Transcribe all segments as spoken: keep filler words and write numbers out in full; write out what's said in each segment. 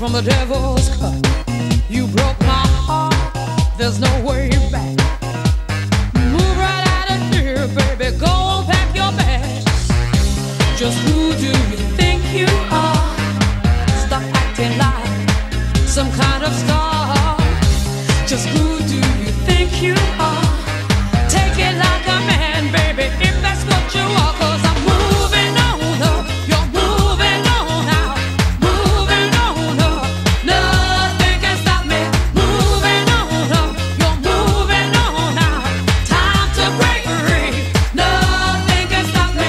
from the devil's cut. You broke my heart, there's no way back. Move right out of here, baby, go and pack your bags. Just who do you think you are? Stop acting like some kind of star. Just who do you think you are? Take it like a man, baby, if that's what you are. Cause I'm moving on up, you're moving on out. Moving on up, nothing can stop me. Moving on up, you're moving on out. Time to break free, nothing can stop me.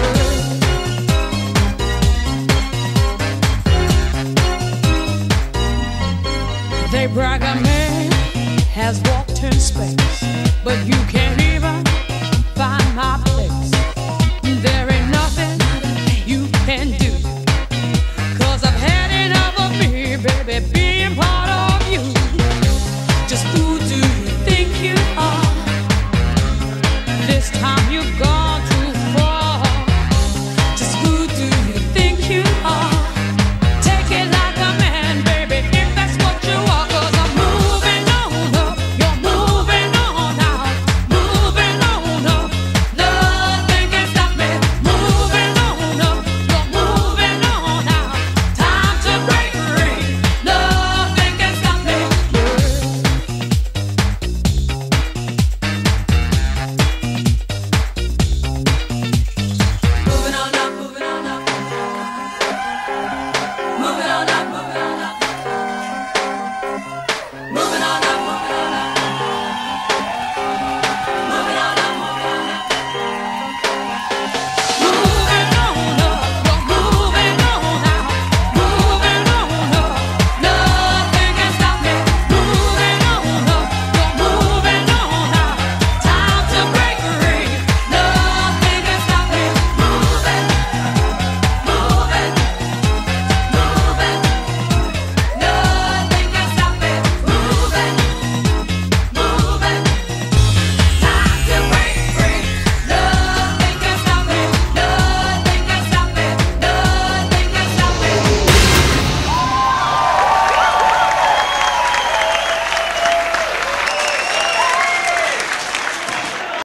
They brag a man has walked in space, but you can't even find my place.